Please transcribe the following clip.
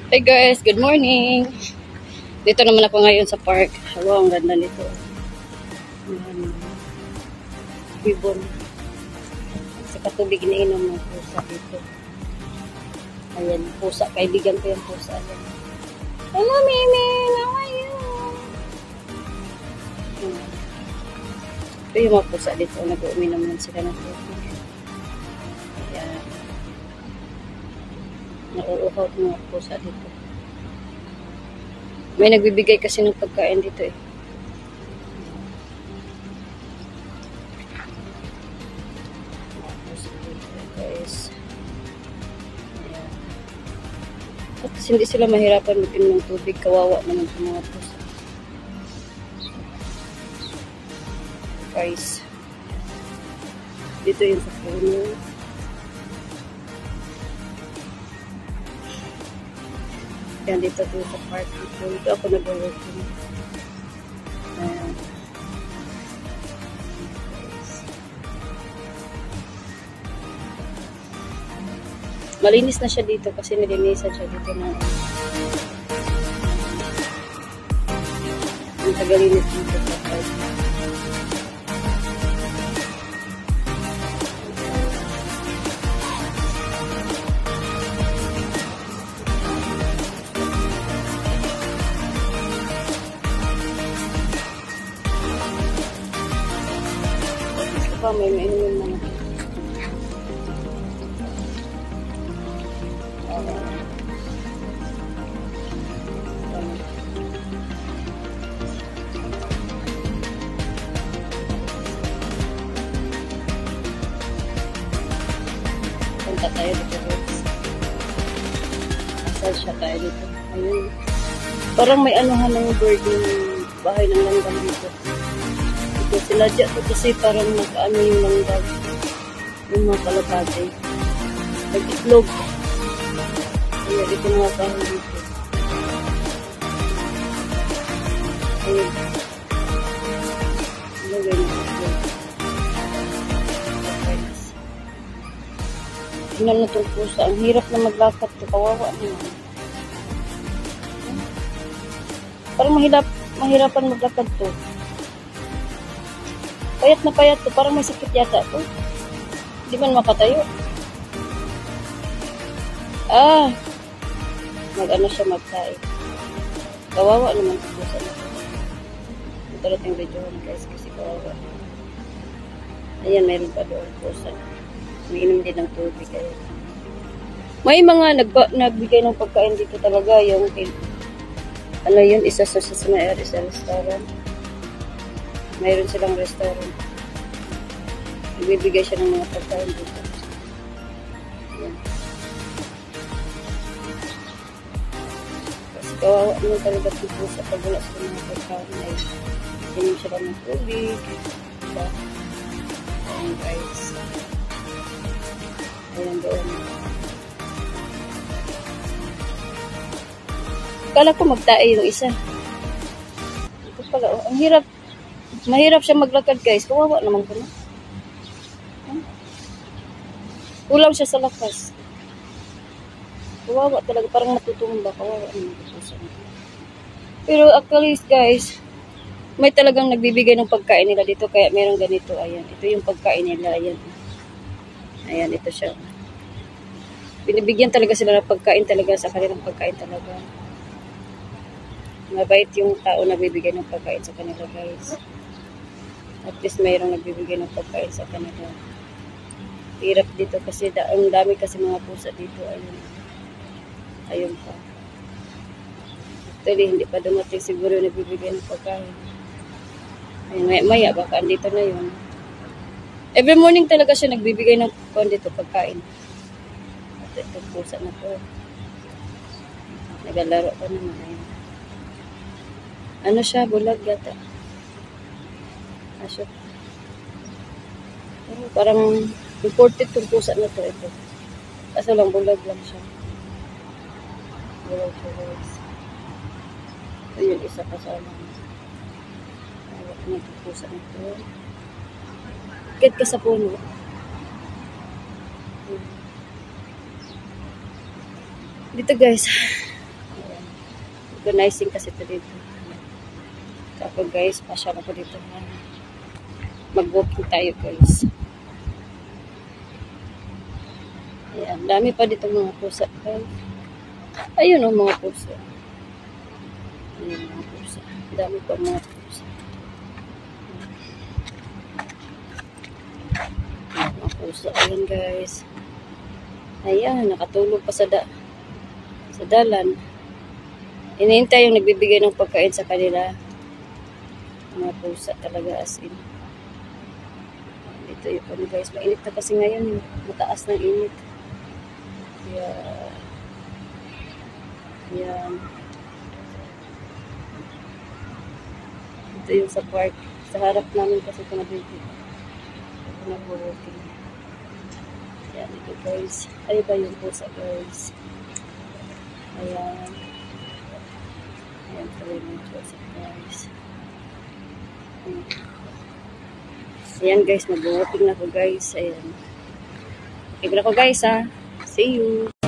Hey guys, good morning. Dito naman ako ngayon sa park. Wow, ang ganda nito. Ayan. Ibon. Sa katubig iniinom ng pusa dito. Ayan, pusa. Kaibigan ko yung pusa. Ayan. Hello, Mimi! How are you? Ayan. Ito yung mga pusa dito. Nag-uminom lang sila ng tubig. Ayan. Nauuhaw ng mga pusa dito. May nagbibigay kasi ng pagkain dito eh. Guys. Ayan. At hindi sila mahirapan mag-inom ng tubig. Kawawa naman sa mga pusa. Guys. Dito yung sa puno. Yan dito sa park. Dito ako nag-working. Ayan. Malinis na siya dito kasi nilinisan siya dito na ang tagalinis dito sa park. Pa, may mainom naman. Punta tayo dito guys. Asal siya tayo dito. Ayun. Parang may anuhan ng bird yung bahay ng langgam dito. Ito sinadya ko kasi parang nag-ano yung langgam. Yung mga kalapate. Nag-itlog. Kaya dito mga kahoy dito. Ayun. Lagay na itlog. Tingnan na itong pusa. Ang hirap na maglakad to. Kawawa naman. Parang mahirapan maglakad to. Payat na payat to. Parang may sakit yata to. Hindi man makatayo. Mag-ano siya magtae. Kawawa naman ito pusa na. Ito natin video guys kasi kawawa. Ayan, mayroon pa doon pusa. Umiinom din ng tubig. Kaya. May mga nagbigay ng pagkain dito talaga. Yung ano yun, isa sa restaurant. Mayroon silang restaurant. Nagbibigay siya ng mga pagkain dito. Ayan. Kasi kawawa naman talaga dito sa pag wala sila mga pagkain ay inom sila ng tubig. Diba? Ayan guys. Ayan doon. Kala ko magtae yung isa. Ito pala, oh, ang hirap. Mahirap siya maglakad guys. Kawawa naman ko na. Kulang siya sa lakas. Kawawa talaga. Parang matutumba. Kawawa naman ko siya. Pero actually guys, may talagang nagbibigay ng pagkain nila dito. Kaya meron ganito. Ayan. Ito yung pagkain nila. Ayan. Ayan. Ito siya. Binibigyan talaga sila ng pagkain talaga sa kanilang pagkain talaga. Mabait yung tao na bibigay ng pagkain sa kanila guys. At least mayroong nagbibigay ng pagkain sa kanila. Hirap dito kasi ang dami kasi mga pusa dito. Ayun. Ayun pa. Actually, hindi pa dumating siguro yung nagbibigay ng pagkain. Ayun, maya baka andito na yun. Every morning talaga siya nagbibigay ng dito pagkain. At itong pusa na to. Nagalaro pa naman. Ayun. Ano siya? Bulag yata. Asyo. Parang imported itong pusa na to. Ito. Kaso lang bulag lang siya. Bulag siya guys. Ito yung isa kasama. Awak na itong pusa na to. Kit ka sa puno. Dito guys. organizing kasi ito dito. Ako guys, pasyal ako dito. Mag-walking tayo guys. Ayan, dami pa dito mga pusa. Ayun o mga pusa. Ayun mga pusa. Dami pa mga pusa. Ayan, mga pusa. Ayan guys. Ayan, nakatulog pa sa dalan. Iniintay yung nagbibigay ng pagkain sa kanila. Mga pusa talaga as in. Ito yung ano guys. Mainit na kasi ngayon. Mataas ng init. Kaya, ayan. Ito yung sa park. Sa harap namin kasi ito nabibig. Ito nag-walking. Ayan, ito guys. Ay ba yung pusa guys? Ayan. Ayan pa rin yung pusa guys. Ayan guys, mag-walking na ako guys. Ayan. Okay na ako guys ha. See you.